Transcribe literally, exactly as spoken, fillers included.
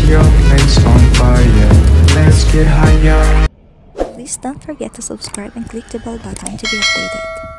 your place on fire. Let's get higher. Please don't forget to subscribe and click the bell button to be updated.